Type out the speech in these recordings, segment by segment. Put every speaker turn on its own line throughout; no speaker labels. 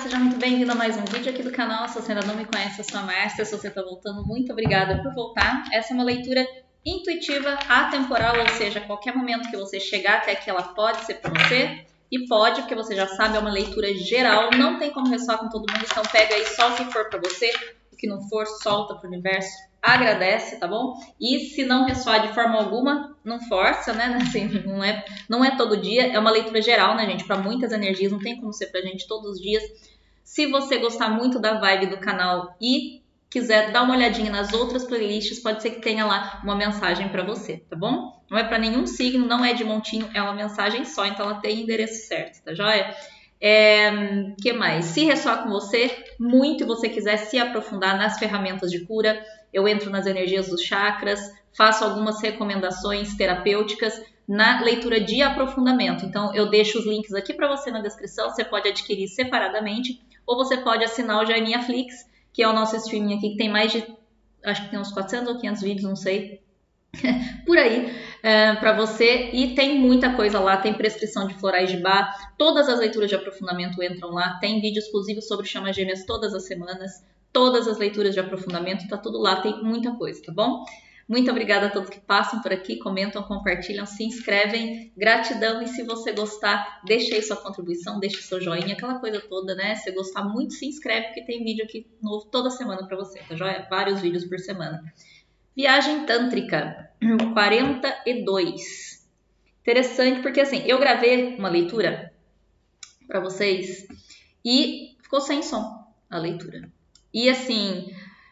seja muito bem-vindo a mais um vídeo aqui do canal. Se você ainda não me conhece, eu sou a Márcia. Se você está voltando, muito obrigada por voltar. Essa é uma leitura intuitiva, atemporal, ou seja, a qualquer momento que você chegar até aqui, ela pode ser para você. E pode, porque você já sabe, é uma leitura geral, não tem como ressoar com todo mundo, então pega aí só o que for para você, o que não for, solta pro universo, agradece, tá bom? E se não ressoar de forma alguma, não força, né? Assim, não é todo dia, é uma leitura geral, né, gente? Para muitas energias, não tem como ser pra gente todos os dias. Se você gostar muito da vibe do canal e quiser dar uma olhadinha nas outras playlists, pode ser que tenha lá uma mensagem para você, tá bom? Não é para nenhum signo, não é de montinho, é uma mensagem só, então ela tem endereço certo, tá joia? Que mais? Se ressoar com você muito e você quiser se aprofundar nas ferramentas de cura, eu entro nas energias dos chakras, faço algumas recomendações terapêuticas na leitura de aprofundamento. Então eu deixo os links aqui para você na descrição, você pode adquirir separadamente ou você pode assinar o Joininha Flix, que é o nosso streaming aqui, que tem mais de, acho que tem uns 400 ou 500 vídeos, não sei, por aí, para você. E tem muita coisa lá, tem prescrição de florais de Bach, todas as leituras de aprofundamento entram lá, tem vídeo exclusivo sobre chamas gêmeas todas as semanas, todas as leituras de aprofundamento, tá tudo lá, tem muita coisa, tá bom? Muito obrigada a todos que passam por aqui, comentam, compartilham, se inscrevem. Gratidão, e se você gostar, deixa aí sua contribuição, deixa seu joinha, aquela coisa toda, né? Se gostar muito, se inscreve, porque tem vídeo aqui novo toda semana pra você, tá joia? Vários vídeos por semana. Viagem Tântrica, 42. Interessante, porque assim, eu gravei uma leitura pra vocês e ficou sem som a leitura. E assim...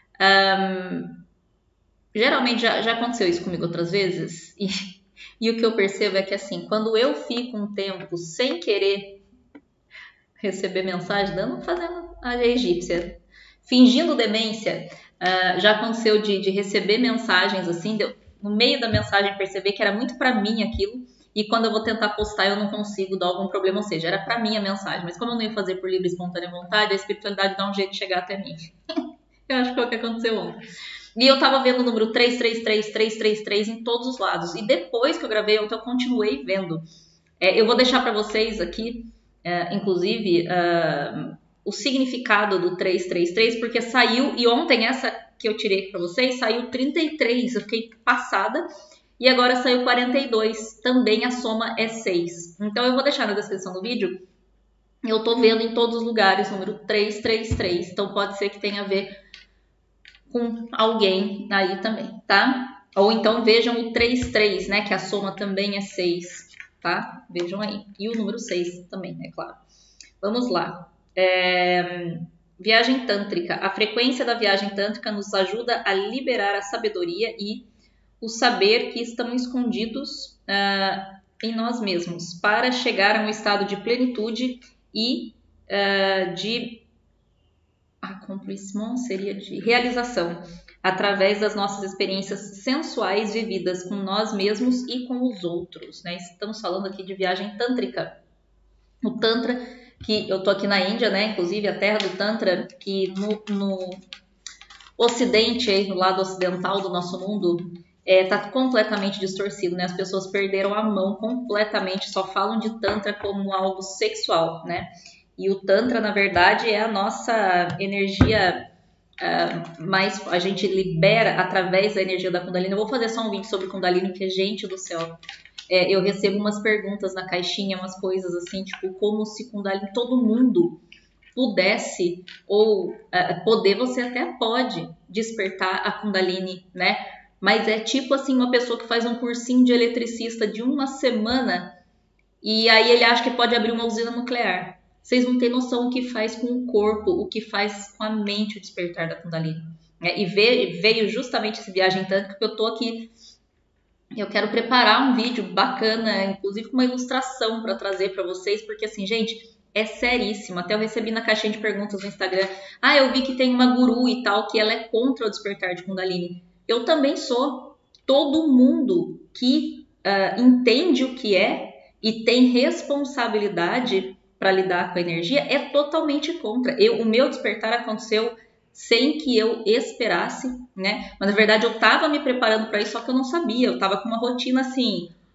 geralmente já aconteceu isso comigo outras vezes, e o que eu percebo é que assim, quando eu fico um tempo sem querer receber mensagem, fazendo a egípcia, fingindo demência, já aconteceu de receber mensagens assim, no meio da mensagem perceber que era muito para mim aquilo, e quando eu vou tentar postar eu não consigo, dar algum problema, ou seja, era para mim a mensagem, mas como eu não ia fazer por livre e espontânea vontade, a espiritualidade dá um jeito de chegar até mim. Eu acho que foi o que aconteceu ontem. E eu tava vendo o número 333, 333 em todos os lados. E depois que eu gravei, eu continuei vendo. Eu vou deixar para vocês aqui, inclusive, o significado do 333, porque saiu, e ontem essa que eu tirei para vocês, saiu 33, eu fiquei passada. E agora saiu 42, também a soma é 6. Então eu vou deixar na descrição do vídeo. Eu tô vendo em todos os lugares o número 333, então pode ser que tenha a ver com alguém aí também, tá? Ou então vejam o 33, né? Que a soma também é 6, tá? Vejam aí. E o número 6 também, é claro. Vamos lá. Viagem Tântrica. A frequência da viagem tântrica nos ajuda a liberar a sabedoria e o saber que estão escondidos em nós mesmos, para chegar a um estado de plenitude e de accomplissement, seria de realização, através das nossas experiências sensuais vividas com nós mesmos e com os outros, né? Estamos falando aqui de viagem tântrica. O Tantra, que eu tô aqui na Índia, né? Inclusive a terra do Tantra, que no Ocidente, aí, no lado ocidental do nosso mundo, tá completamente distorcido, né? As pessoas perderam a mão completamente, só falam de Tantra como algo sexual, né? E o Tantra, na verdade, é a nossa energia mais... A gente libera através da energia da Kundalini. Eu vou fazer só um vídeo sobre Kundalini, porque, gente do céu, eu recebo umas perguntas na caixinha, umas coisas assim, tipo, como se Kundalini, todo mundo pudesse, ou poder, você até pode despertar a Kundalini, né? Mas é tipo assim, uma pessoa que faz um cursinho de eletricista de uma semana e aí ele acha que pode abrir uma usina nuclear. Vocês não têm noção o que faz com o corpo, o que faz com a mente o despertar da Kundalini. E veio justamente essa viagem tântrica que eu tô aqui. Eu quero preparar um vídeo bacana, inclusive com uma ilustração para trazer para vocês, porque assim, gente, é seríssimo. Até eu recebi na caixinha de perguntas no Instagram. Eu vi que tem uma guru e tal, que ela é contra o despertar de Kundalini. Eu também sou. Todo mundo que entende o que é e tem responsabilidade para lidar com a energia é totalmente contra. O meu despertar aconteceu sem que eu esperasse, né? Mas na verdade eu estava me preparando para isso, só que eu não sabia. Eu estava com uma rotina assim,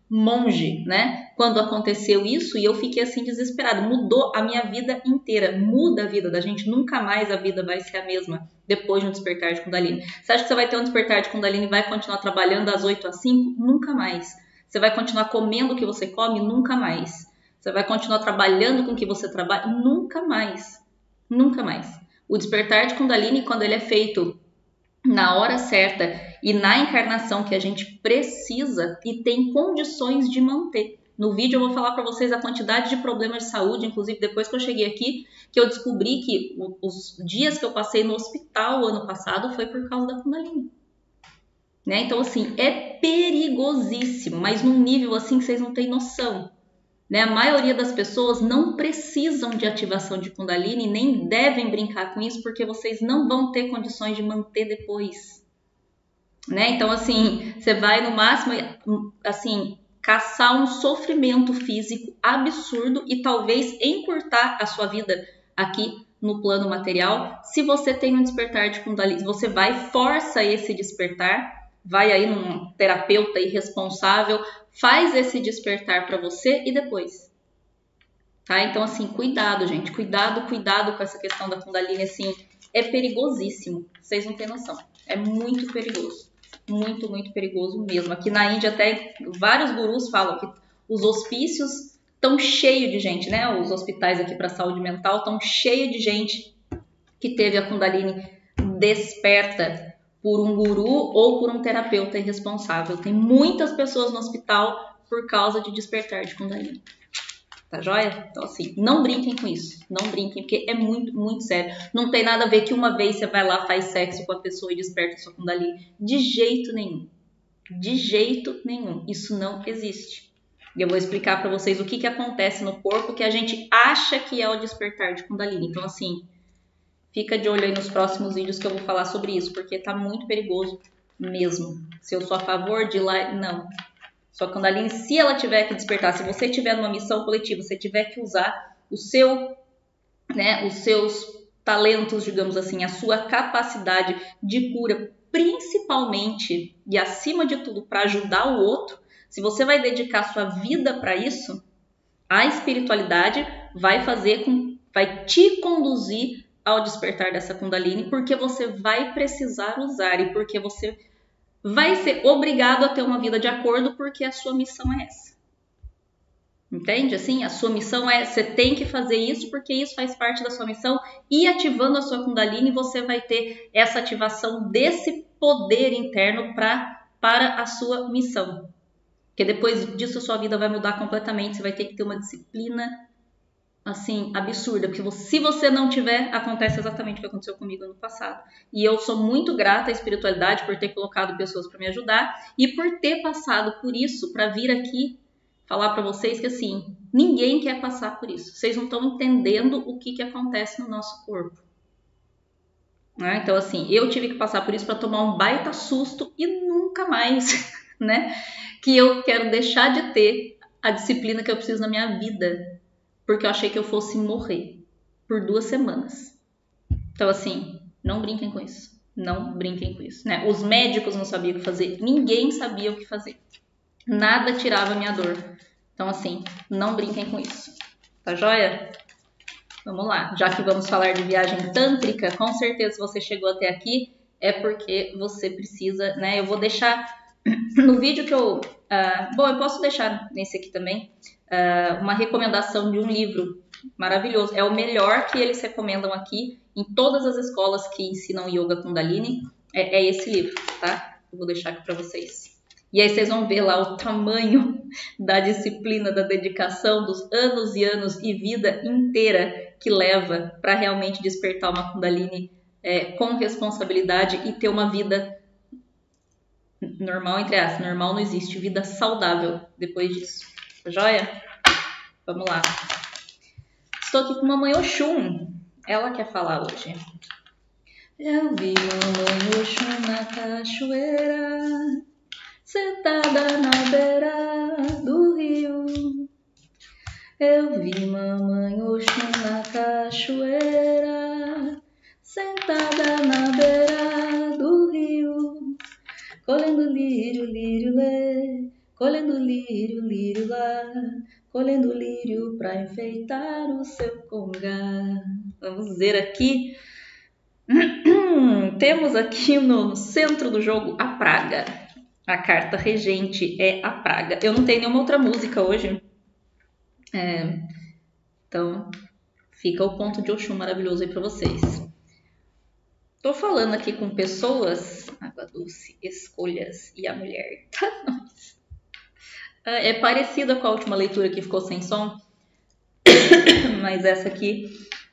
monge, né? Quando aconteceu isso e eu fiquei assim desesperada. Mudou a minha vida inteira. Muda a vida da gente. Nunca mais a vida vai ser a mesma depois de um despertar de Kundalini. Você acha que você vai ter um despertar de Kundalini e vai continuar trabalhando das 8 às 5? Nunca mais. Você vai continuar comendo o que você come? Nunca mais. Você vai continuar trabalhando com o que você trabalha? Nunca mais. Nunca mais. O despertar de Kundalini, quando ele é feito na hora certa e na encarnação que a gente precisa e tem condições de manter. No vídeo eu vou falar para vocês a quantidade de problemas de saúde, inclusive depois que eu cheguei aqui, que eu descobri que os dias que eu passei no hospital ano passado foi por causa da Kundalini. Né? Então, assim, é perigosíssimo, mas num nível assim que vocês não têm noção. Né? A maioria das pessoas não precisam de ativação de Kundalini, nem devem brincar com isso, porque vocês não vão ter condições de manter depois. Né? Então, assim, você vai no máximo, assim, caçar um sofrimento físico absurdo e talvez encurtar a sua vida aqui no plano material. Se você tem um despertar de Kundalini, você vai, força esse despertar, vai aí num terapeuta irresponsável, faz esse despertar para você e depois. Tá? Então, assim, cuidado, gente. Cuidado com essa questão da Kundalini, assim, é perigosíssimo. Vocês não têm noção. É muito perigoso. Muito, muito perigoso mesmo. Aqui na Índia até vários gurus falam que os hospícios estão cheios de gente, né? Os hospitais aqui para saúde mental estão cheios de gente que teve a Kundalini desperta por um guru ou por um terapeuta irresponsável. Tem muitas pessoas no hospital por causa de despertar de Kundalini. Tá joia? Então, assim, não brinquem com isso. Não brinquem, porque é muito, muito sério. Não tem nada a ver que uma vez você vai lá, faz sexo com a pessoa e desperta a sua Kundalini. De jeito nenhum. De jeito nenhum. Isso não existe. E eu vou explicar para vocês o que acontece no corpo que a gente acha que é o despertar de Kundalini. Então, assim, fica de olho aí nos próximos vídeos que eu vou falar sobre isso, porque tá muito perigoso mesmo. Se eu sou a favor de ir lá, não. Sua Kundalini, se ela tiver que despertar, se você tiver numa missão coletiva, você tiver que usar o seu, né, os seus talentos, digamos assim, a sua capacidade de cura, principalmente e acima de tudo para ajudar o outro, se você vai dedicar sua vida para isso, a espiritualidade vai vai te conduzir ao despertar dessa Kundalini, porque você vai precisar usar e porque você vai ser obrigado a ter uma vida de acordo, porque a sua missão é essa. Entende? Assim, a sua missão é, você tem que fazer isso porque isso faz parte da sua missão, e ativando a sua Kundalini você vai ter essa ativação desse poder interno para a sua missão. Porque depois disso a sua vida vai mudar completamente, você vai ter que ter uma disciplina assim, absurda, porque se você não tiver, acontece exatamente o que aconteceu comigo ano passado. E eu sou muito grata à espiritualidade por ter colocado pessoas para me ajudar e por ter passado por isso, para vir aqui falar para vocês que assim, ninguém quer passar por isso. Vocês não estão entendendo o que acontece no nosso corpo. Né? Então, assim, eu tive que passar por isso para tomar um baita susto e nunca mais, né? Que eu quero deixar de ter a disciplina que eu preciso na minha vida, porque eu achei que eu fosse morrer por 2 semanas. Então, assim, não brinquem com isso. Não brinquem com isso, né? Os médicos não sabiam o que fazer. Ninguém sabia o que fazer. Nada tirava a minha dor. Então, assim, não brinquem com isso. Tá joia? Vamos lá. Já que vamos falar de viagem tântrica, com certeza se você chegou até aqui, é porque você precisa, né? Eu vou deixar no vídeo que eu... bom, eu posso deixar nesse aqui também uma recomendação de um livro maravilhoso. É o melhor que eles recomendam aqui em todas as escolas que ensinam Yoga Kundalini. É esse livro, tá? Eu vou deixar aqui para vocês. E aí vocês vão ver lá o tamanho da disciplina, da dedicação, dos anos e anos e vida inteira que leva para realmente despertar uma Kundalini com responsabilidade e ter uma vida normal, entre aspas. Normal não existe, vida saudável depois disso. Joia? Vamos lá. Estou aqui com Mamãe Oxum. Ela quer falar hoje. Eu vi Mamãe Oxum na cachoeira, sentada na beira do rio. Eu vi Mamãe Oxum na cachoeira, sentada na beira do rio, colhendo lírio, lírio, lê, colhendo colhendo lírio, lírio lá, colhendo lírio pra enfeitar o seu congá. Vamos ver aqui. Temos aqui no centro do jogo a praga. A carta regente é a praga. Eu não tenho nenhuma outra música hoje. Então, fica o ponto de Oxum maravilhoso aí pra vocês. Tô falando aqui com pessoas... Água doce, escolhas e a mulher. É parecida com a última leitura que ficou sem som. Mas essa aqui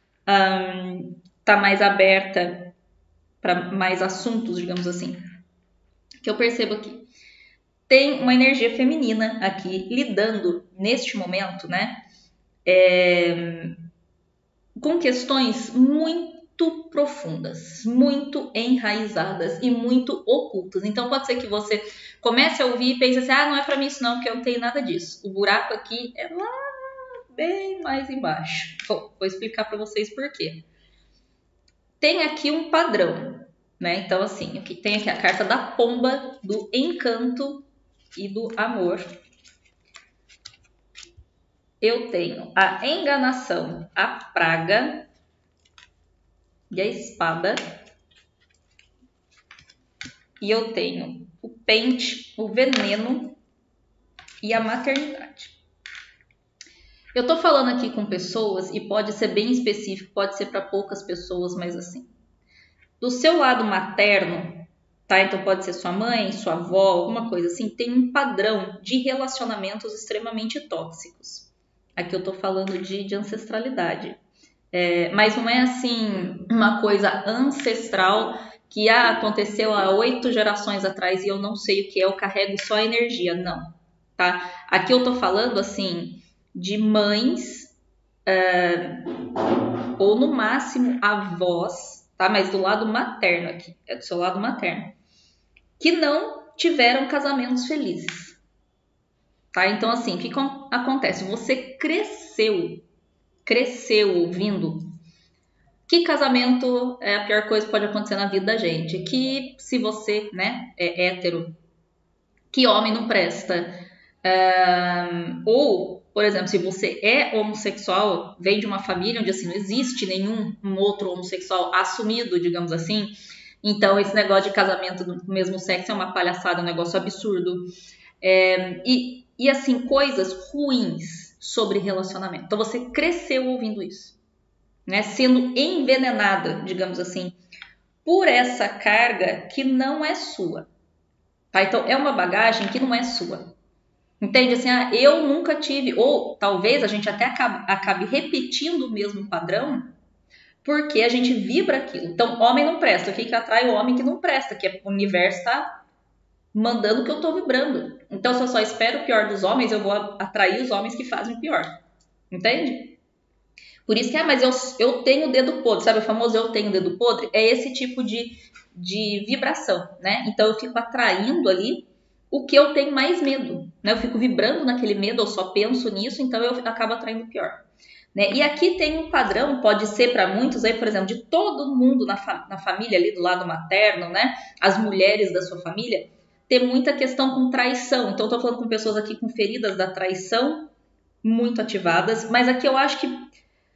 tá mais aberta para mais assuntos, digamos assim. Que eu percebo aqui. Tem uma energia feminina aqui lidando neste momento, né? Com questões muito profundas, muito enraizadas e muito ocultas. Então pode ser que você comece a ouvir e pense assim, não é para mim isso não, porque eu não tenho nada disso. O buraco aqui é lá bem mais embaixo. Vou explicar para vocês por quê. Tem aqui um padrão, né? Então assim, aqui tem aqui a carta da pomba, do encanto e do amor. Eu tenho a enganação, a praga e a espada. E eu tenho o pente, o veneno e a maternidade. Eu tô falando aqui com pessoas e pode ser bem específico, pode ser para poucas pessoas, mas assim. Do seu lado materno, tá? Então pode ser sua mãe, sua avó, alguma coisa assim, tem um padrão de relacionamentos extremamente tóxicos. Aqui eu tô falando de ancestralidade. Mas não é assim uma coisa ancestral que aconteceu há 8 gerações atrás e eu não sei o que é, eu carrego só a energia, não, tá? Aqui eu tô falando assim de mães ou no máximo avós, tá? Mas do lado materno aqui, é do seu lado materno, que não tiveram casamentos felizes, tá? Então assim, o que acontece? Você cresceu ouvindo que casamento é a pior coisa que pode acontecer na vida da gente, que se você, né, é hétero, que homem não presta, ou, por exemplo, se você é homossexual, vem de uma família onde assim não existe nenhum outro homossexual assumido, digamos assim, então esse negócio de casamento do mesmo sexo é uma palhaçada, um negócio absurdo, e assim, coisas ruins sobre relacionamento. Então você cresceu ouvindo isso, né, sendo envenenada, digamos assim, por essa carga que não é sua, tá? Então é uma bagagem que não é sua, entende? Assim, eu nunca tive, ou talvez a gente até acabe repetindo o mesmo padrão, porque a gente vibra aquilo. Então homem não presta, o que atrai o homem que não presta, que o universo tá mandando que eu tô vibrando. Então se eu só espero o pior dos homens, eu vou atrair os homens que fazem o pior, entende? Por isso que, mas eu tenho o dedo podre, sabe o famoso eu tenho o dedo podre? É esse tipo de vibração, né? Então eu fico atraindo ali o que eu tenho mais medo, né? Eu fico vibrando naquele medo, eu só penso nisso, então eu acabo atraindo o pior, né? E aqui tem um padrão, pode ser para muitos aí, por exemplo, de todo mundo na família ali do lado materno, né? As mulheres da sua família, ter muita questão com traição. Então eu tô falando com pessoas aqui com feridas da traição muito ativadas, mas aqui eu acho que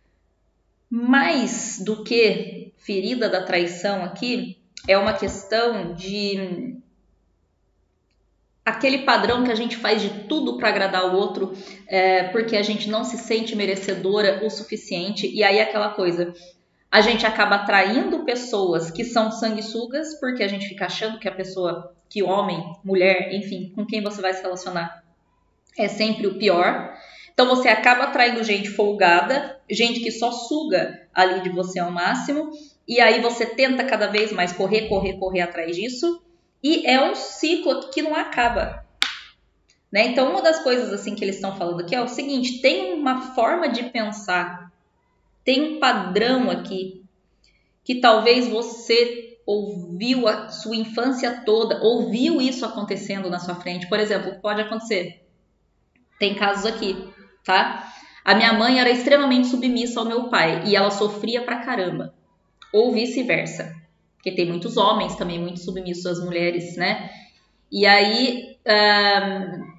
mais do que ferida da traição aqui, é uma questão de aquele padrão que a gente faz de tudo para agradar o outro, porque a gente não se sente merecedora o suficiente, e aí aquela coisa, a gente acaba atraindo pessoas que são sanguessugas, porque a gente fica achando que a pessoa, que homem, mulher, enfim, com quem você vai se relacionar, é sempre o pior. Então você acaba atraindo gente folgada, gente que só suga ali de você ao máximo, e aí você tenta cada vez mais correr atrás disso, e é um ciclo que não acaba, né? Então uma das coisas assim que eles estão falando aqui é o seguinte, tem uma forma de pensar, tem um padrão aqui, que talvez você ouviu a sua infância toda, ouviu isso acontecendo na sua frente. Por exemplo, o que pode acontecer? Tem casos aqui, tá? A minha mãe era extremamente submissa ao meu pai e ela sofria pra caramba. Ou vice-versa. Porque tem muitos homens também muito submissos às mulheres, né? E aí,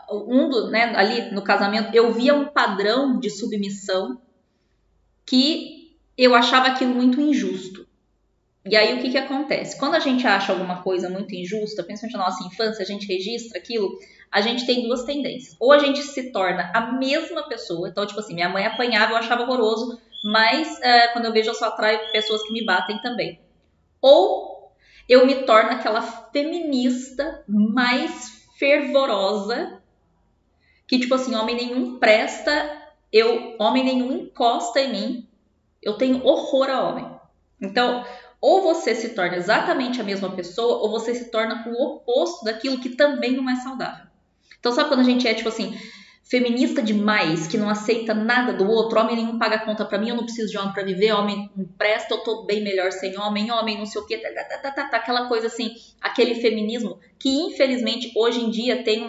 né, ali no casamento, eu via um padrão de submissão que eu achava aquilo muito injusto. E aí o que acontece? Quando a gente acha alguma coisa muito injusta, principalmente na nossa infância, a gente registra aquilo, a gente tem duas tendências. Ou a gente se torna a mesma pessoa, então tipo assim, minha mãe apanhava, eu achava horroroso, mas quando eu vejo eu só atraio pessoas que me batem também. Ou eu me torno aquela feminista mais fervorosa, que tipo assim, homem nenhum presta, homem nenhum encosta em mim, eu tenho horror a homem. Então, ou você se torna exatamente a mesma pessoa, ou você se torna o oposto daquilo que também não é saudável. Então, sabe quando a gente é, tipo assim, feminista demais, que não aceita nada do outro, homem nenhum paga conta pra mim, eu não preciso de homem pra viver, homem não presta, eu tô bem melhor sem homem não sei o que, aquela coisa assim, aquele feminismo que infelizmente hoje em dia tem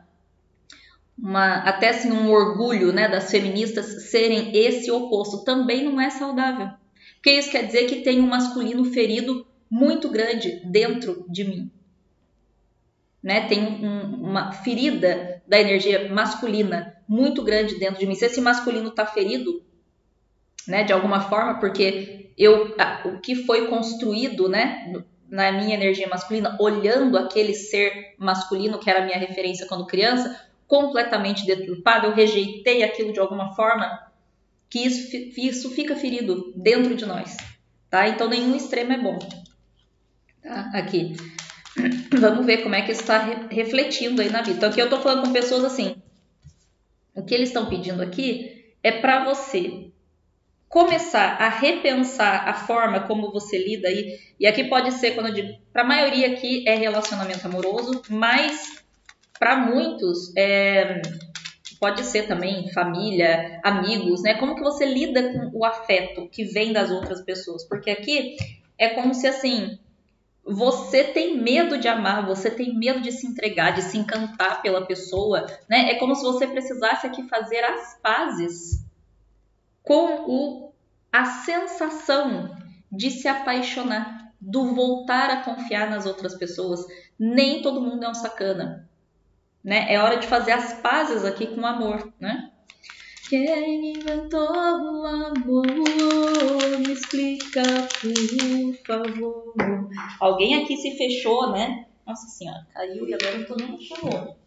até assim um orgulho, né, das feministas serem esse oposto, também não é saudável. Porque isso quer dizer que tem um masculino ferido muito grande dentro de mim. Né? Tem uma ferida da energia masculina muito grande dentro de mim. Se esse masculino está ferido, né, de alguma forma, porque o que foi construído, né, na minha energia masculina, olhando aquele ser masculino que era a minha referência quando criança, completamente deturpado, eu rejeitei aquilo de alguma forma, que isso fica ferido dentro de nós, tá? Então nenhum extremo é bom, tá? Aqui, vamos ver como é que isso está refletindo aí na vida. Então aqui eu tô falando com pessoas assim, o que eles estão pedindo aqui é para você começar a repensar a forma como você lida aí, e aqui pode ser, quando eu digo, para a maioria aqui é relacionamento amoroso, mas para muitos pode ser também família, amigos, né? Como que você lida com o afeto que vem das outras pessoas? Porque aqui é como se assim, você tem medo de amar, você tem medo de se entregar, de se encantar pela pessoa, né? É como se você precisasse aqui fazer as pazes com a sensação de se apaixonar, do voltar a confiar nas outras pessoas. Nem todo mundo é um sacana. Né? É hora de fazer as pazes aqui com o amor, né? Quem inventou o amor? Me explica, por favor. Alguém aqui se fechou, né? Nossa senhora, caiu e agora eu tô no chão.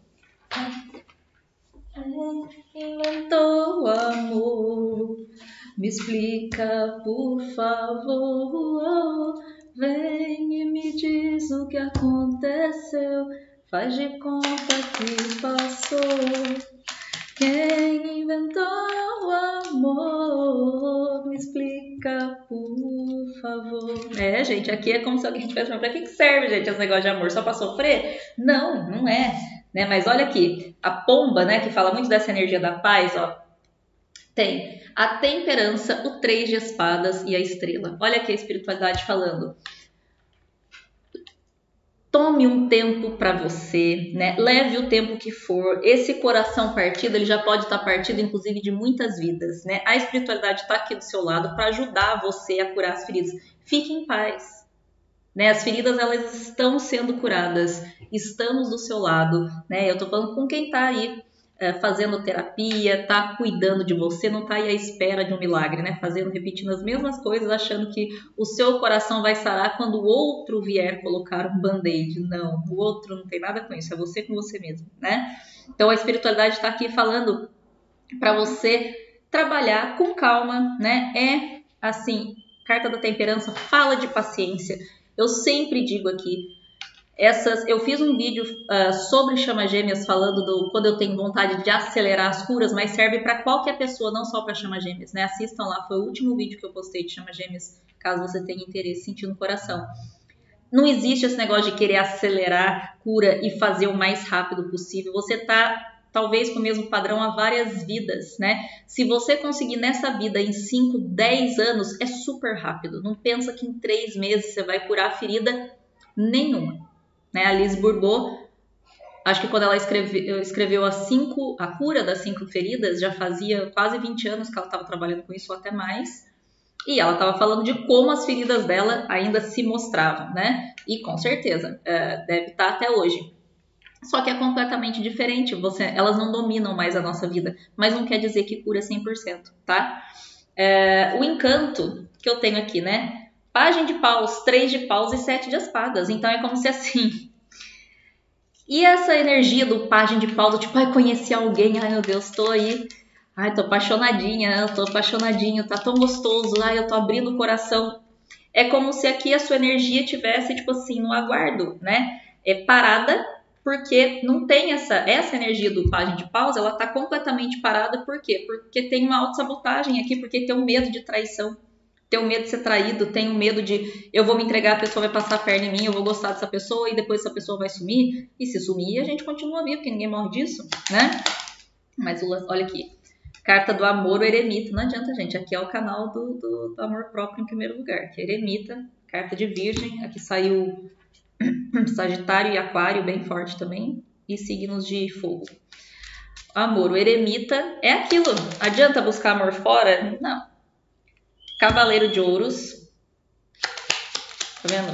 Quem inventou o amor? Me explica, por favor. Vem e me diz o que aconteceu. Faz de conta que passou. Quem inventou o amor? Me explica, por favor. Gente, aqui é como se alguém tivesse falando, pra que serve, gente, esse negócio de amor? Só pra sofrer? Não, não é. Né? Mas olha aqui, a pomba, né, que fala muito dessa energia da paz, ó, tem a temperança, o 3 de espadas e a estrela. Olha aqui a espiritualidade falando. Tome um tempo para você, né? Leve o tempo que for. Esse coração partido, ele já pode estar partido, inclusive, de muitas vidas, né? A espiritualidade está aqui do seu lado para ajudar você a curar as feridas. Fique em paz, né? As feridas, elas estão sendo curadas. Estamos do seu lado, né? Eu tô falando com quem tá aí fazendo terapia, tá cuidando de você, não tá aí à espera de um milagre, né? Repetindo as mesmas coisas, achando que o seu coração vai sarar quando o outro vier colocar um band-aid. Não, o outro não tem nada com isso, é você com você mesmo, né? Então a espiritualidade está aqui falando para você trabalhar com calma, né? Assim, carta da temperança fala de paciência. Eu sempre digo aqui, eu fiz um vídeo sobre chama gêmeas falando quando eu tenho vontade de acelerar as curas, mas serve para qualquer pessoa, não só para chama gêmeas, né? Assistam lá, foi o último vídeo que eu postei de chama gêmeas, caso você tenha interesse, sentir no coração. Não existe esse negócio de querer acelerar cura e fazer o mais rápido possível. Você tá talvez com o mesmo padrão há várias vidas, né? Se você conseguir nessa vida em 5, 10 anos, é super rápido. Não pensa que em 3 meses você vai curar a ferida nenhuma. Né? A Liz Bourbeau, acho que quando ela escreveu a cura das 5 feridas, já fazia quase 20 anos que ela estava trabalhando com isso, ou até mais. E ela estava falando de como as feridas dela ainda se mostravam, né? E com certeza, deve estar até hoje. Só que é completamente diferente. Elas não dominam mais a nossa vida, mas não quer dizer que cura 100%, tá? O encanto que eu tenho aqui, né? Pajem de paus, 3 de paus e 7 de espadas. Então é como se assim... E essa energia do pajem de paus, tipo, ai, conheci alguém, ai meu Deus, tô aí... Ai, tô apaixonadinha, eu tô apaixonadinho, tá tão gostoso, ai, eu tô abrindo o coração. É como se aqui a sua energia tivesse, tipo assim, no aguardo, né? Parada, porque não tem essa energia do pajem de paus, ela tá completamente parada, por quê? Porque tem uma autossabotagem aqui, porque tem um medo de traição, tem um medo de ser traído, tem um medo de eu vou me entregar, a pessoa vai passar a perna em mim, eu vou gostar dessa pessoa e depois essa pessoa vai sumir. E se sumir, a gente continua vivo, porque ninguém morre disso, né? Mas olha aqui. Carta do amor, o eremita. Não adianta, gente. Aqui é o canal do amor próprio em primeiro lugar. Que é eremita, carta de virgem. Aqui saiu Sagitário e Aquário, bem forte também. E signos de fogo. Amor, o eremita é aquilo. Adianta buscar amor fora? Não. Cavaleiro de ouros. Tá vendo?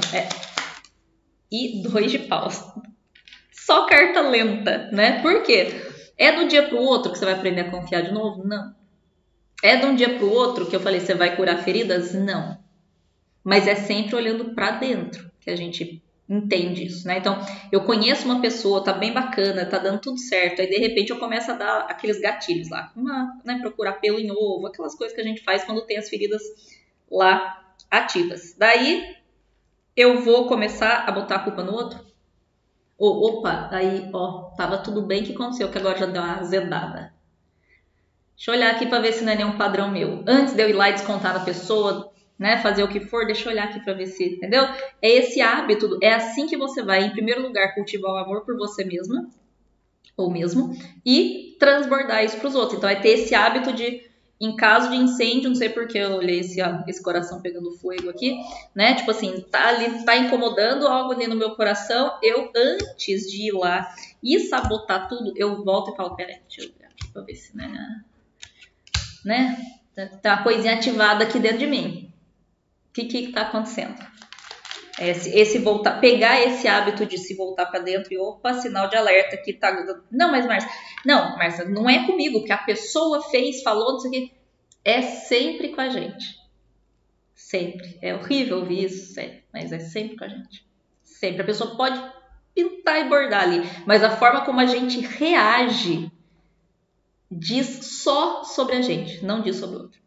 E 2 de paus. Só carta lenta, né? Por quê? É de um dia para o outro que você vai aprender a confiar de novo? Não. É de um dia para o outro que eu falei, você vai curar feridas? Não. Mas é sempre olhando para dentro que a gente entende isso, né? Então, eu conheço uma pessoa, tá bem bacana, tá dando tudo certo, aí de repente eu começo a dar aqueles gatilhos lá, né, procurar pelo em ovo, aquelas coisas que a gente faz quando tem as feridas lá ativas. Daí, eu vou começar a botar a culpa no outro. Opa, aí, ó, tava tudo bem, o que aconteceu? Que agora já deu uma azedada. Deixa eu olhar aqui para ver se não é nenhum padrão meu. Antes de eu ir lá e descontar na pessoa, né, fazer o que for, deixa eu olhar aqui para ver se, entendeu? É esse hábito, é assim que você vai, em primeiro lugar, cultivar o amor por você mesma, ou mesmo, e transbordar isso para os outros. Então, é ter esse hábito de, em caso de incêndio, não sei porque eu olhei esse coração pegando fogo aqui, né? Tipo assim, tá ali, tá incomodando algo ali no meu coração, eu, antes de ir lá e sabotar tudo, eu volto e falo, peraí, deixa eu olhar aqui pra ver se, né? Tá uma coisinha ativada aqui dentro de mim. O que tá acontecendo? Esse voltar, pegar esse hábito de se voltar para dentro e opa, sinal de alerta que tá. Não, mas Márcia, não é comigo, porque a pessoa fez, falou, não sei o que. É sempre com a gente. Sempre. É horrível ouvir isso, sério, mas é sempre com a gente. Sempre. A pessoa pode pintar e bordar ali, mas a forma como a gente reage diz só sobre a gente, não diz sobre o outro.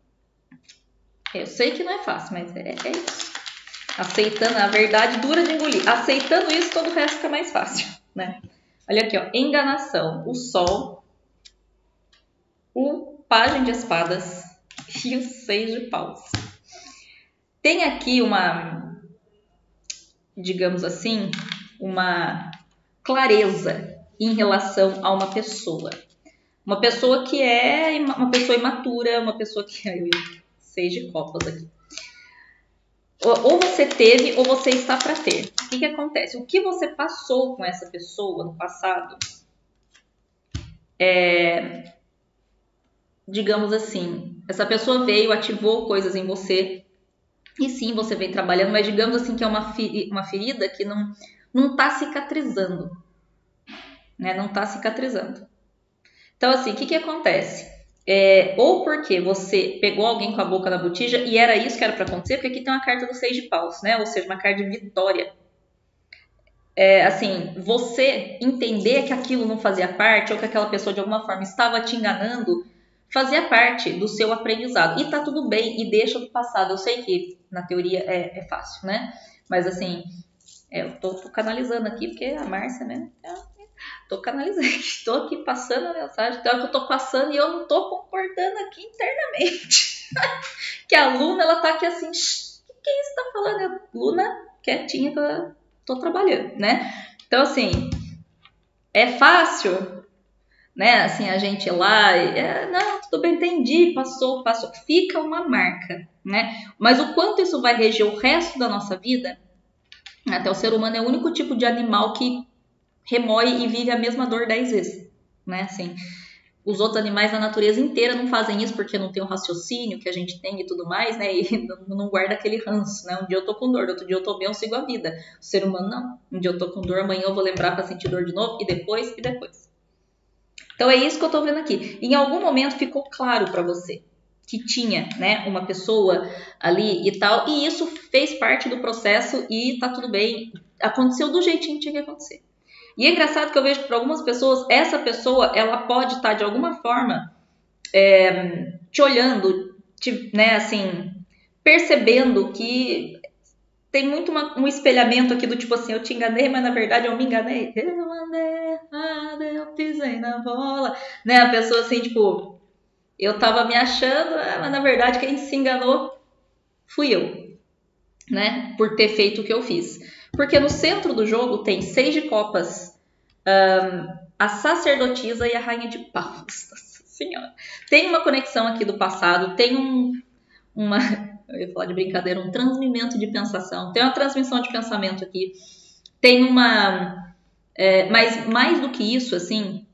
Eu sei que não é fácil, mas é isso. Aceitando, a verdade dura de engolir. Aceitando isso, todo o resto fica mais fácil, né? Olha aqui, ó. Enganação. O sol, o pajem de espadas e o 6 de paus. Tem aqui uma, digamos assim, uma clareza em relação a uma pessoa. Uma pessoa que é uma pessoa imatura, uma pessoa que é 6 de copas aqui. Ou você teve ou você está para ter. O que acontece? O que você passou com essa pessoa no passado digamos assim, essa pessoa veio, ativou coisas em você e sim, você vem trabalhando, mas digamos assim que é uma ferida que não está cicatrizando, né? Não está cicatrizando. Então assim, o que acontece? Ou porque você pegou alguém com a boca na botija e era isso que era para acontecer, porque aqui tem uma carta do 6 de paus, né? Ou seja, uma carta de vitória. Assim, você entender que aquilo não fazia parte ou que aquela pessoa de alguma forma estava te enganando, fazia parte do seu aprendizado. E tá tudo bem, e deixa do passado. Eu sei que na teoria é fácil, né? Mas assim, eu tô canalizando aqui, porque a Márcia, né? Tô canalizando, tô aqui passando a mensagem, então é que eu tô passando e eu não tô concordando aqui internamente. Que a Luna, ela tá aqui assim, o que isso tá falando? Luna, quietinha que eu tô trabalhando, né? Então assim, é fácil, né? Assim, a gente ir lá e, não, tudo bem, entendi, passou, fica uma marca, né? Mas o quanto isso vai reger o resto da nossa vida, até o ser humano é o único tipo de animal que remoe e vive a mesma dor 10 vezes, né? Assim, os outros animais da natureza inteira não fazem isso porque não tem o raciocínio que a gente tem e tudo mais, né? E não guarda aquele ranço, né? Um dia eu tô com dor, outro dia eu tô bem, eu sigo a vida. O ser humano não. Um dia eu tô com dor, amanhã eu vou lembrar pra sentir dor de novo e depois. Então é isso que eu tô vendo aqui. Em algum momento ficou claro pra você que tinha, né, uma pessoa ali e tal, e isso fez parte do processo e tá tudo bem. Aconteceu do jeitinho que tinha que acontecer. E é engraçado que eu vejo que para algumas pessoas, essa pessoa, ela pode estar de alguma forma te olhando, né, assim, percebendo que tem muito um espelhamento aqui do tipo assim, eu te enganei, mas na verdade eu me enganei. Eu andei errado, eu pisei na bola. Né, a pessoa assim, tipo, eu tava me achando, mas na verdade quem se enganou fui eu, né, por ter feito o que eu fiz. Porque no centro do jogo tem 6 de copas, a sacerdotisa e a rainha de paus. Nossa senhora. Tem uma conexão aqui do passado, tem uma... Eu ia falar de brincadeira, um transmimento de pensação. Tem uma transmissão de pensamento aqui. Tem uma... mas mais do que isso, assim...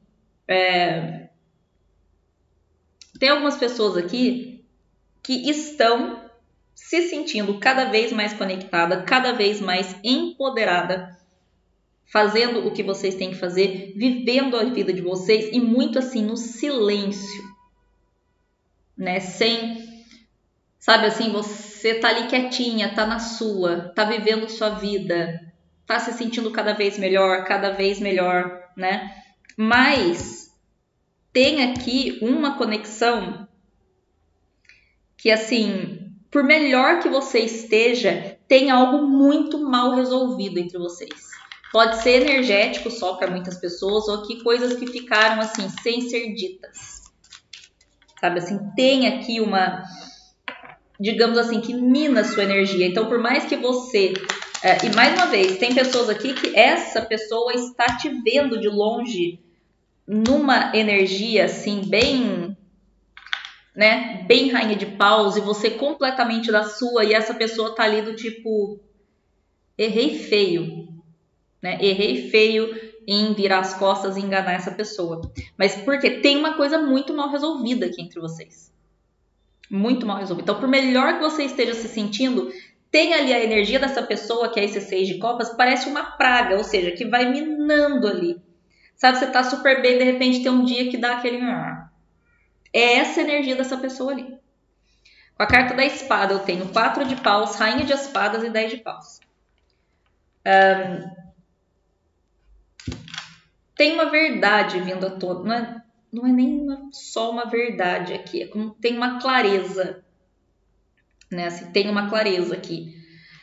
tem algumas pessoas aqui que estão se sentindo cada vez mais conectada, cada vez mais empoderada, fazendo o que vocês têm que fazer, vivendo a vida de vocês e muito assim no silêncio, né? Sem, sabe assim, você tá ali quietinha, tá na sua, tá vivendo sua vida, tá se sentindo cada vez melhor, né? Mas tem aqui uma conexão que assim, por melhor que você esteja, tem algo muito mal resolvido entre vocês. Pode ser energético só para muitas pessoas, ou aqui coisas que ficaram assim, sem ser ditas. Sabe assim, tem aqui uma, digamos assim, que mina sua energia. Então, por mais que você... e mais uma vez, tem pessoas aqui que essa pessoa está te vendo de longe numa energia assim, bem... né, bem rainha de paus, e você completamente da sua, e essa pessoa tá ali do tipo... errei feio. Né? Errei feio em virar as costas e enganar essa pessoa. Mas porque tem uma coisa muito mal resolvida aqui entre vocês. Muito mal resolvida. Então, por melhor que você esteja se sentindo, tem ali a energia dessa pessoa, que é esse 6 de copas, parece uma praga, ou seja, que vai minando ali. Sabe, você tá super bem, de repente tem um dia que dá aquele... É essa energia dessa pessoa ali. Com a carta da espada, eu tenho 4 de paus, rainha de espadas e 10 de paus. Tem uma verdade vindo à tona, não é nem só uma verdade aqui, é como tem uma clareza, né? Assim, tem uma clareza aqui.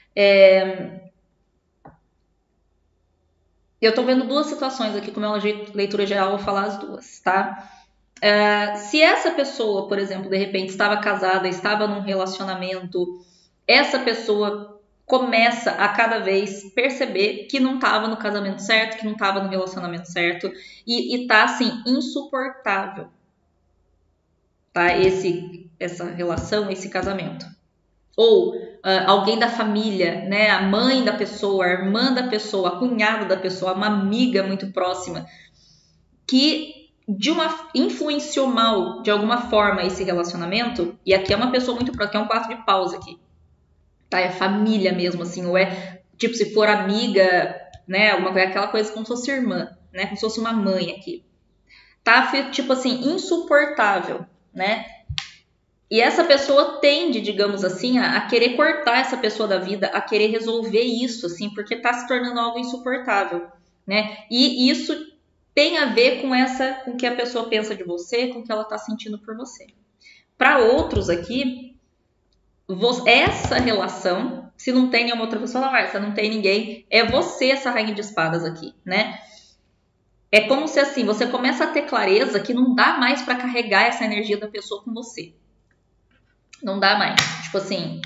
Eu tô vendo 2 situações aqui, como é uma leitura geral, eu vou falar as 2, tá? Se essa pessoa, por exemplo, de repente estava casada, estava num relacionamento, essa pessoa começa a cada vez perceber que não estava no casamento certo, que não estava no relacionamento certo e tá assim, insuportável, tá? Essa relação, esse casamento. Ou alguém da família, né? A mãe da pessoa, a irmã da pessoa, a cunhada da pessoa, uma amiga muito próxima, que influenciou mal de alguma forma esse relacionamento, e aqui é uma pessoa muito próxima, que é um 4 de paus aqui. Tá, é família mesmo, assim, ou é, tipo, se for amiga, né, aquela coisa como se fosse irmã, né, como se fosse uma mãe aqui. Tá, tipo assim, insuportável, né, e essa pessoa tende, digamos assim, a querer cortar essa pessoa da vida, a querer resolver isso, assim, porque tá se tornando algo insuportável, né, e isso tem a ver com com o que a pessoa pensa de você, com o que ela tá sentindo por você. Para outros aqui, essa relação, se não tem nenhuma outra pessoa, se não tem ninguém, é você essa rainha de espadas aqui, né? É como se assim, você começa a ter clareza que não dá mais para carregar essa energia da pessoa com você. Não dá mais. Tipo assim,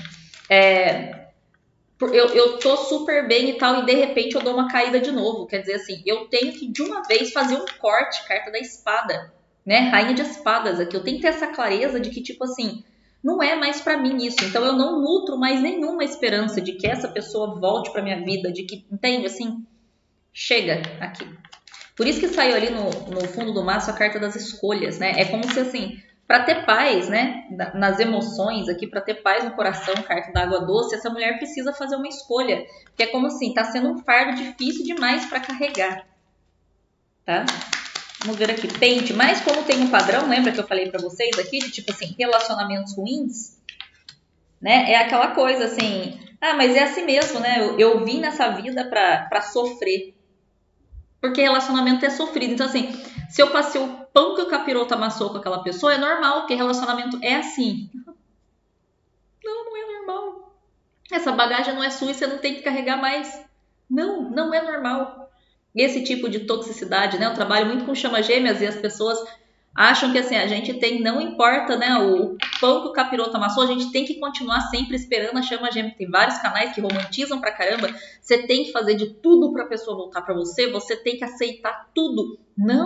eu tô super bem e tal, e de repente eu dou uma caída de novo. Quer dizer assim, eu tenho que de uma vez fazer um corte, carta da espada, né? Rainha de espadas aqui. Eu tenho que ter essa clareza de que, tipo assim, não é mais pra mim isso. Então eu não nutro mais nenhuma esperança de que essa pessoa volte pra minha vida, de que, entende? Assim, chega aqui. Por isso que saiu ali no fundo do maço a carta das escolhas, né? É como se assim, para ter paz, né? Nas emoções aqui, para ter paz no coração, carta da água doce, essa mulher precisa fazer uma escolha. Que é como assim, tá sendo um fardo difícil demais para carregar, tá? Vamos ver aqui, pente, mas como tem um padrão, lembra que eu falei para vocês aqui, de tipo assim, relacionamentos ruins, né? É aquela coisa assim, mas é assim mesmo, né? Eu vim nessa vida pra sofrer. Porque relacionamento é sofrido. Então, assim, se eu passei o pão que o capiroto amassou com aquela pessoa, é normal, porque relacionamento é assim. Não é normal. Essa bagagem não é sua e você não tem que carregar mais. Não é normal. Esse tipo de toxicidade, né? Eu trabalho muito com chama gêmeas e as pessoas acham que assim, a gente tem, não importa, né, o pão que o capiroto amassou, a gente tem que continuar sempre esperando a chama gêmea. Tem vários canais que romantizam pra caramba. Você tem que fazer de tudo pra pessoa voltar pra você, você tem que aceitar tudo.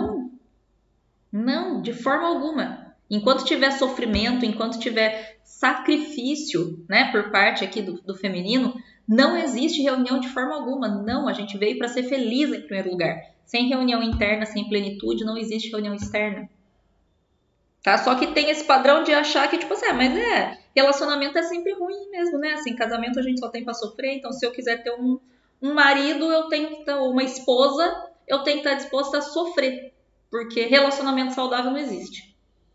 Não, de forma alguma. Enquanto tiver sofrimento, enquanto tiver sacrifício, né, por parte aqui do feminino, não existe reunião de forma alguma. Não, a gente veio para ser feliz em primeiro lugar. Sem reunião interna, sem plenitude, não existe reunião externa. Tá? Só que tem esse padrão de achar que, tipo assim, mas relacionamento é sempre ruim mesmo, né? Assim, casamento a gente só tem pra sofrer, então se eu quiser ter um marido, eu tenho que ter uma esposa, eu tenho que estar disposta a sofrer. Porque relacionamento saudável não existe.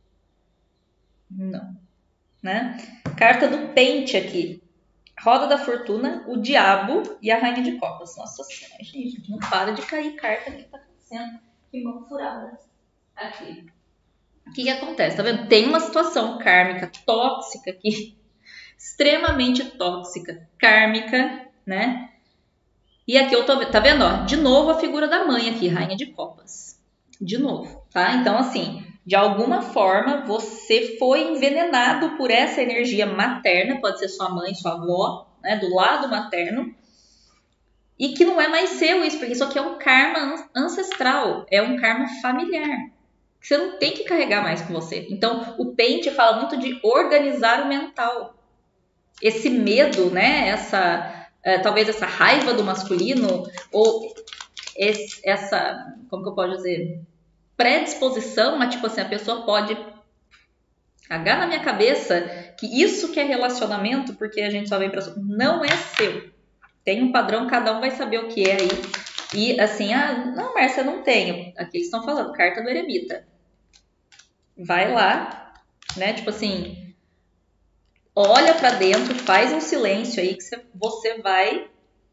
Não, né? Carta do pente aqui. Roda da fortuna, o diabo e a rainha de copas. Nossa senhora, gente, não para de cair carta aqui, tá acontecendo. Que mão furada. Aqui. O que acontece? Tá vendo? Tem uma situação kármica tóxica aqui, extremamente tóxica, kármica, né? E aqui eu tô, tá vendo? Ó, de novo a figura da mãe aqui, rainha de copas. De novo, tá? Então, assim, de alguma forma você foi envenenado por essa energia materna, pode ser sua mãe, sua avó, né? Do lado materno. E que não é mais seu isso, porque isso aqui é um karma ancestral, é um karma familiar. Que você não tem que carregar mais com você. Então, o pente fala muito de organizar o mental. Esse medo, né? Talvez essa raiva do masculino, ou essa, como que eu posso dizer? Predisposição, mas tipo assim, a pessoa pode cagar na minha cabeça que isso que é relacionamento, porque a gente só vem pra... Não é seu. Tem um padrão, cada um vai saber o que é aí. E assim, não, Márcia, não tenho. Aqui eles estão falando, carta do eremita. Vai lá, né? Tipo assim, olha pra dentro, faz um silêncio aí que você vai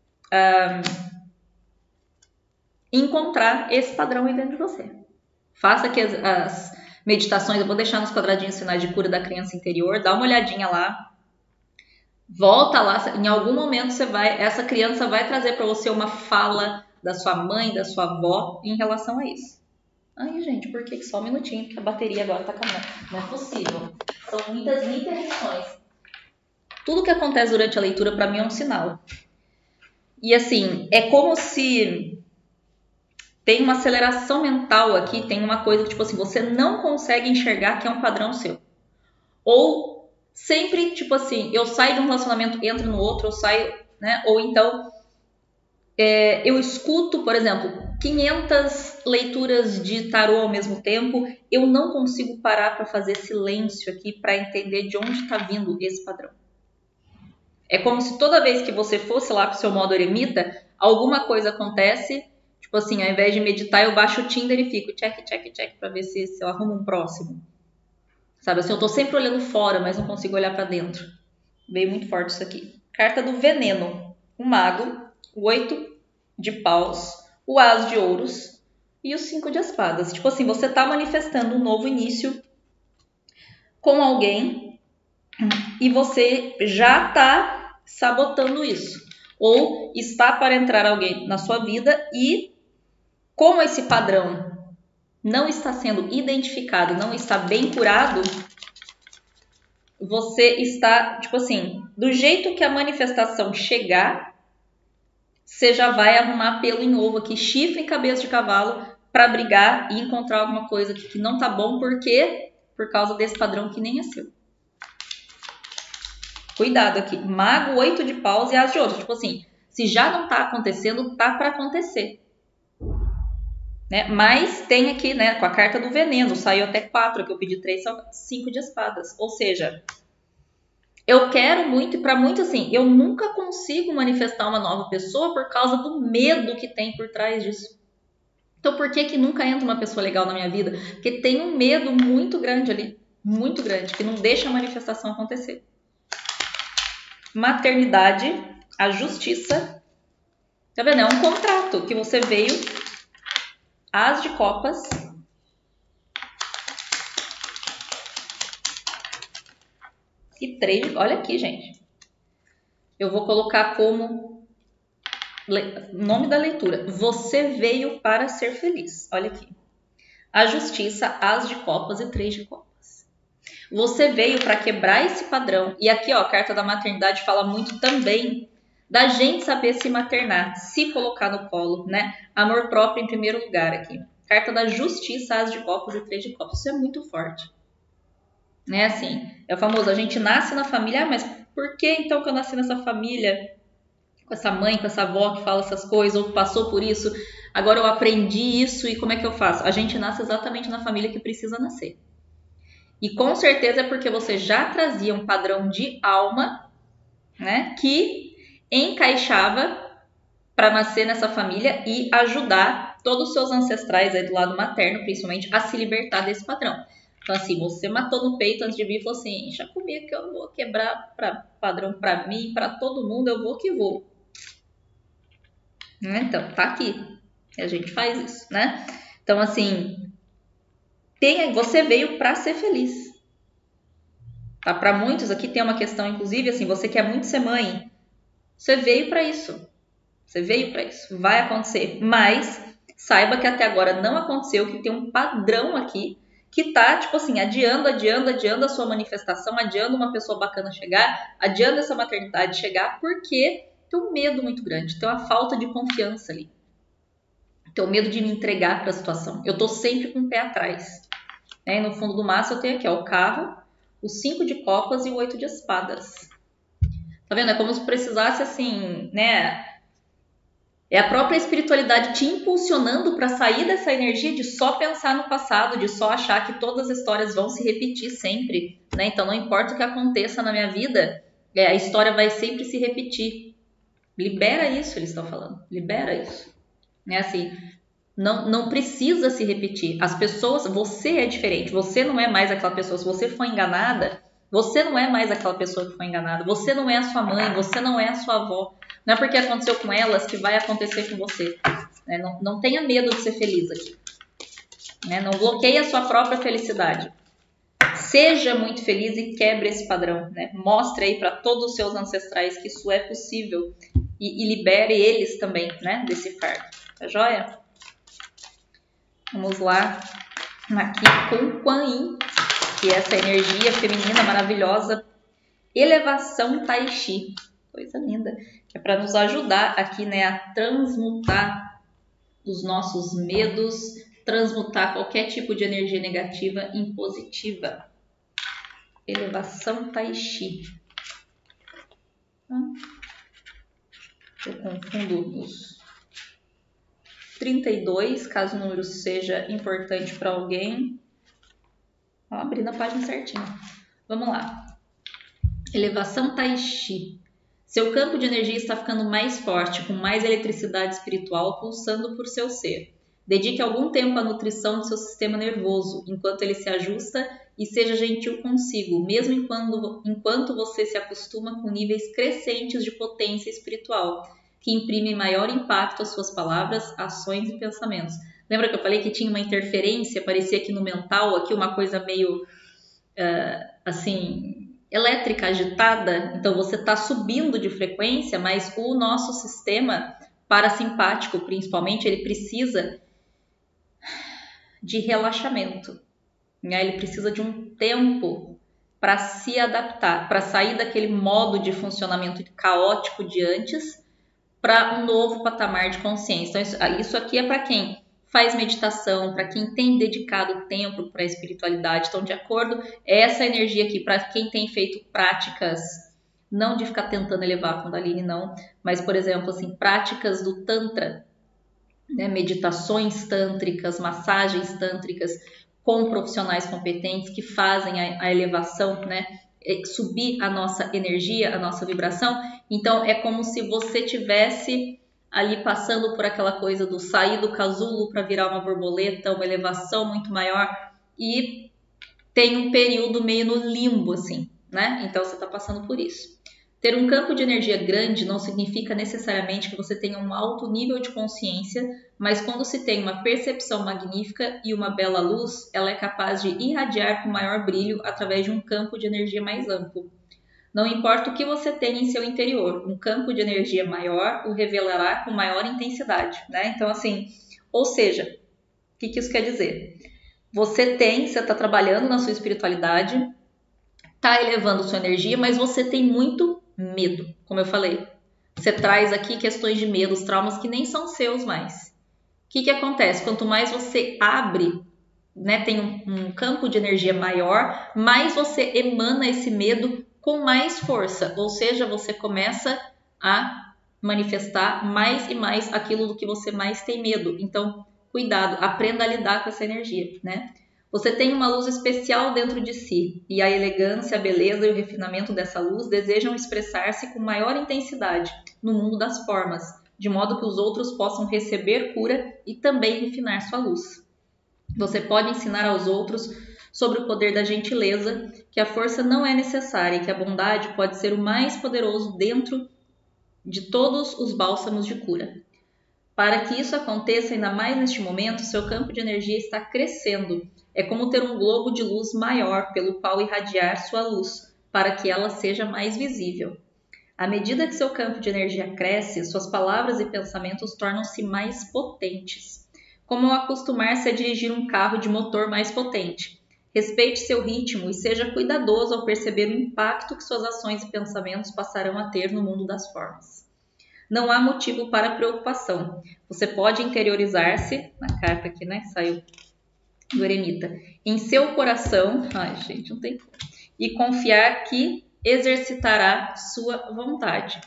encontrar esse padrão aí dentro de você. Faça aqui as meditações, eu vou deixar nos quadradinhos sinais de cura da criança interior, dá uma olhadinha lá, volta lá, em algum momento essa criança vai trazer para você uma fala da sua mãe, da sua avó em relação a isso. Ai, gente, por que só um minutinho? Porque a bateria agora tá acabando. Não é possível. São muitas interrupções. Tudo que acontece durante a leitura, para mim, é um sinal. E assim, é como se tem uma aceleração mental aqui, tem uma coisa que, tipo assim, você não consegue enxergar que é um padrão seu. Ou sempre, tipo assim, eu saio de um relacionamento, entro no outro, eu saio, né? Ou então, eu escuto, por exemplo, 500 leituras de tarô ao mesmo tempo, eu não consigo parar para fazer silêncio aqui para entender de onde está vindo esse padrão. É como se toda vez que você fosse lá com o seu modo eremita, alguma coisa acontece, tipo assim, ao invés de meditar, eu baixo o Tinder e fico check para ver se eu arrumo um próximo. Sabe assim, eu tô sempre olhando fora, mas não consigo olhar para dentro. Veio muito forte isso aqui. Carta do veneno. O mago, o 8 de paus, o as de ouros e o 5 de espadas. Tipo assim, você tá manifestando um novo início com alguém e você já tá sabotando isso. Ou está para entrar alguém na sua vida e como esse padrão não está sendo identificado, não está bem curado, você está, tipo assim, do jeito que a manifestação chegar, você já vai arrumar pelo em ovo aqui, chifre em cabeça de cavalo, para brigar e encontrar alguma coisa que não tá bom, porque por causa desse padrão que nem é seu. Cuidado aqui, mago, 8 de paus e as de ouros. Tipo assim, se já não tá acontecendo, tá para acontecer. né? Mas tem aqui, né, com a carta do veneno, saiu até 4, que eu pedi 3, são 5 de espadas. Ou seja, eu quero muito, e para muito assim, eu nunca consigo manifestar uma nova pessoa por causa do medo que tem por trás disso. Então, por que nunca entra uma pessoa legal na minha vida? Porque tem um medo muito grande ali, muito grande, que não deixa a manifestação acontecer. Maternidade, a justiça. Tá vendo? É um contrato que você veio, as de copas. E 3, olha aqui, gente. Eu vou colocar como nome da leitura. Você veio para ser feliz. Olha aqui. A justiça, as de copas e 3 de copas. Você veio para quebrar esse padrão. E aqui, ó, a carta da maternidade fala muito também da gente saber se maternar, se colocar no colo, né? Amor próprio em primeiro lugar aqui. Carta da justiça, as de copas e 3 de copas. Isso é muito forte. Né, assim, é o famoso, a gente nasce na família, mas por que então que eu nasci nessa família, com essa mãe, com essa avó que fala essas coisas, ou que passou por isso, agora eu aprendi isso e como é que eu faço? A gente nasce exatamente na família que precisa nascer. E com certeza é porque você já trazia um padrão de alma, né, que encaixava para nascer nessa família e ajudar todos os seus ancestrais aí do lado materno, principalmente, a se libertar desse padrão. Então, assim, você matou no peito antes de vir e falou assim, já comigo que eu vou quebrar padrão pra mim, pra todo mundo, eu vou que vou. Então, tá aqui. A gente faz isso, né? Então, assim, você veio pra ser feliz. Tá? Pra muitos aqui tem uma questão, inclusive, assim, você quer muito ser mãe. Você veio pra isso. Você veio pra isso. Vai acontecer. Mas, saiba que até agora não aconteceu, que tem um padrão aqui que tá, tipo assim, adiando a sua manifestação, adiando uma pessoa bacana chegar, adiando essa maternidade chegar, porque tem um medo muito grande, tem uma falta de confiança ali. Tem o medo de me entregar para a situação. Eu tô sempre com o pé atrás. Né? E no fundo do maço eu tenho aqui, ó, o carro, o 5 de copas e o 8 de espadas. Tá vendo? É como se precisasse, assim, né? É a própria espiritualidade te impulsionando para sair dessa energia de só pensar no passado, de só achar que todas as histórias vão se repetir sempre, né? Então não importa o que aconteça na minha vida, a história vai sempre se repetir. Libera isso, eles estão falando. Libera isso. Né? Assim, não precisa se repetir. As pessoas, você é diferente. Você não é mais aquela pessoa. Se você foi enganada, você não é mais aquela pessoa que foi enganada. Você não é a sua mãe, você não é a sua avó. Não é porque aconteceu com elas que vai acontecer com você. Né? Não tenha medo de ser feliz aqui. Né? Não bloqueie a sua própria felicidade. Seja muito feliz e quebre esse padrão. Né? Mostre aí para todos os seus ancestrais que isso é possível. E libere eles também, né, desse fardo. Tá joia? Vamos lá. Aqui com Kuan Yin, que é essa energia feminina maravilhosa. Elevação Tai Chi. Coisa linda. Que é para nos ajudar aqui, né, a transmutar os nossos medos, transmutar qualquer tipo de energia negativa em positiva. Elevação Tai Chi. Eu confundo os 32, caso o número seja importante para alguém. Vamos abrir na página certinho. Vamos lá. Elevação Tai Chi. Seu campo de energia está ficando mais forte, com mais eletricidade espiritual pulsando por seu ser. Dedique algum tempo à nutrição do seu sistema nervoso, enquanto ele se ajusta, e seja gentil consigo, mesmo enquanto você se acostuma com níveis crescentes de potência espiritual, que imprimem maior impacto às suas palavras, ações e pensamentos. Lembra que eu falei que tinha uma interferência, parecia aqui no mental, aqui uma coisa meio, assim, elétrica, agitada? Então você está subindo de frequência, mas o nosso sistema parasimpático, principalmente, ele precisa de relaxamento. Né? Ele precisa de um tempo para se adaptar, para sair daquele modo de funcionamento caótico de antes para um novo patamar de consciência. Então, isso aqui é para quem faz meditação, para quem tem dedicado tempo para a espiritualidade. Então, de acordo, essa energia aqui, para quem tem feito práticas, não de ficar tentando elevar a Kundalini, não, mas, por exemplo, assim, práticas do Tantra, né, meditações tântricas, massagens tântricas com profissionais competentes que fazem a elevação, né, subir a nossa energia, a nossa vibração. Então é como se você tivesse ali passando por aquela coisa do sair do casulo para virar uma borboleta, uma elevação muito maior, e tem um período meio no limbo, assim, né? Então você está passando por isso. Ter um campo de energia grande não significa necessariamente que você tenha um alto nível de consciência, mas quando se tem uma percepção magnífica e uma bela luz, ela é capaz de irradiar com maior brilho através de um campo de energia mais amplo. Não importa o que você tenha em seu interior, um campo de energia maior o revelará com maior intensidade, né? Então, assim, ou seja, o que isso quer dizer? Você está trabalhando na sua espiritualidade, está elevando sua energia, mas você tem muito medo, como eu falei. Você traz aqui questões de medos, traumas que nem são seus mais. O que acontece? Quanto mais você abre, né, tem um campo de energia maior, mais você emana esse medo com mais força. Ou seja, você começa a manifestar mais e mais aquilo do que você mais tem medo. Então, cuidado, aprenda a lidar com essa energia, né? Você tem uma luz especial dentro de si e a elegância, a beleza e o refinamento dessa luz desejam expressar-se com maior intensidade no mundo das formas, de modo que os outros possam receber cura e também refinar sua luz. Você pode ensinar aos outros sobre o poder da gentileza, que a força não é necessária e que a bondade pode ser o mais poderoso dentro de todos os bálsamos de cura. Para que isso aconteça ainda mais neste momento, seu campo de energia está crescendo. É como ter um globo de luz maior pelo qual irradiar sua luz, para que ela seja mais visível. À medida que seu campo de energia cresce, suas palavras e pensamentos tornam-se mais potentes, como ao acostumar-se a dirigir um carro de motor mais potente. Respeite seu ritmo e seja cuidadoso ao perceber o impacto que suas ações e pensamentos passarão a ter no mundo das formas. Não há motivo para preocupação. Você pode interiorizar-se, na carta aqui, né, saiu do eremita, em seu coração, ai gente, não tem como, e confiar que exercitará sua vontade.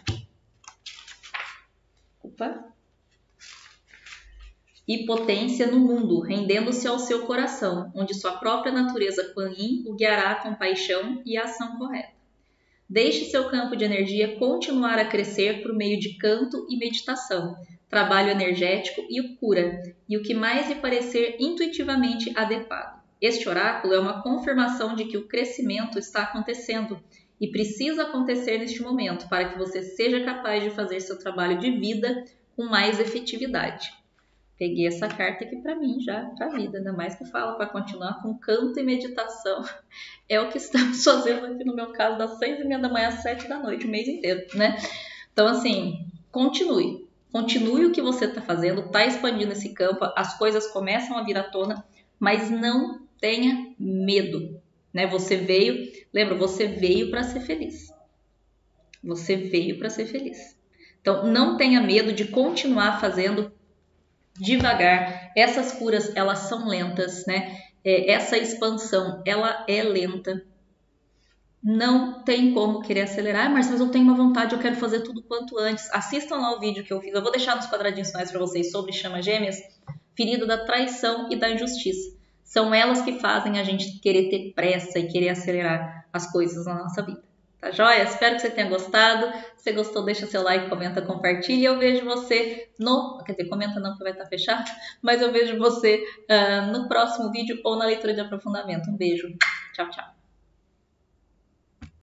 E potência no mundo, rendendo-se ao seu coração, onde sua própria natureza Kuan Yin o guiará com paixão e a ação correta. Deixe seu campo de energia continuar a crescer por meio de canto e meditação, trabalho energético e cura, e o que mais lhe parecer intuitivamente adequado. Este oráculo é uma confirmação de que o crescimento está acontecendo e precisa acontecer neste momento para que você seja capaz de fazer seu trabalho de vida com mais efetividade. Peguei essa carta aqui para mim já, para a vida, ainda mais que fala para continuar com canto e meditação. É o que estamos fazendo aqui no meu caso, das 6h30 da manhã às 7 da noite, o mês inteiro, né? Então, assim, continue o que você está fazendo, está expandindo esse campo, as coisas começam a vir à tona, mas não tenha medo, né? Você veio para ser feliz. Você veio para ser feliz. Então, não tenha medo de continuar fazendo devagar. Essas curas, elas são lentas, né? Essa expansão, ela é lenta. Não tem como querer acelerar. Mas eu tenho uma vontade, eu quero fazer tudo quanto antes. Assistam lá o vídeo que eu fiz. Eu vou deixar nos quadradinhos finais para vocês sobre chamas gêmeas, ferida da traição e da injustiça. São elas que fazem a gente querer ter pressa e querer acelerar as coisas na nossa vida. Tá joia? Espero que você tenha gostado. Se você gostou, deixa seu like, comenta, compartilha. E eu vejo você quer dizer, comenta não que vai estar fechado, mas eu vejo você no próximo vídeo ou na leitura de aprofundamento. Um beijo. Tchau, tchau.